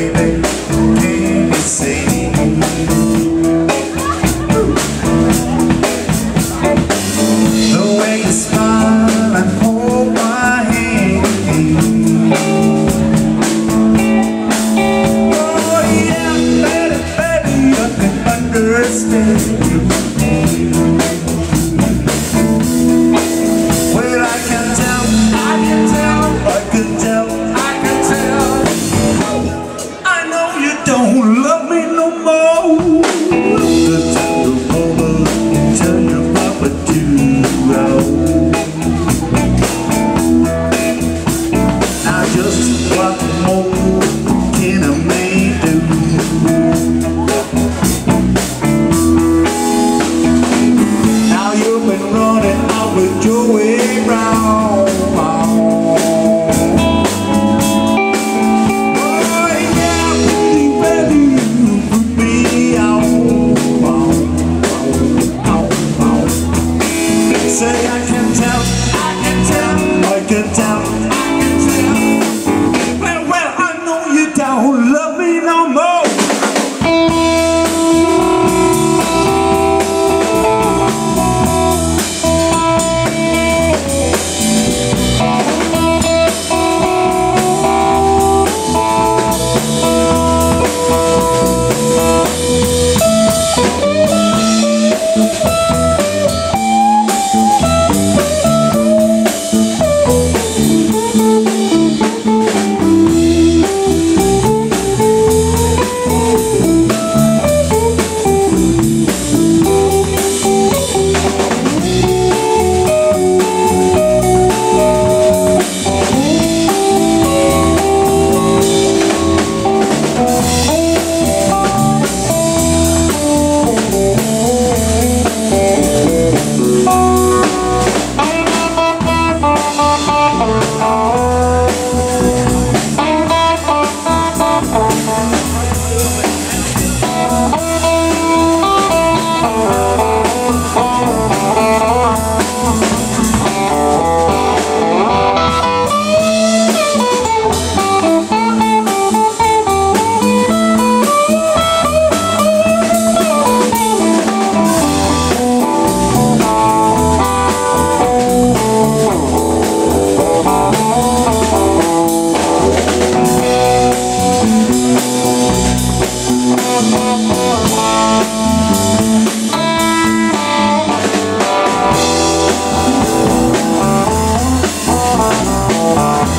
baby, can you see? The way you smile and hold my hand. Oh yeah, baby, I can understand you. Well, I can tell, I can tell, I can tell, I can tell. I know you don't love me no more. The tender woman, tell your papa to roll. Now just what more can a man do? Now you've been running out with Joey Brown. Say I can tell, I can tell, I can tell, I can tell. Well, I know you don't love me no more.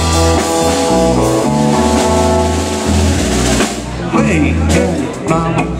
Hey, mama.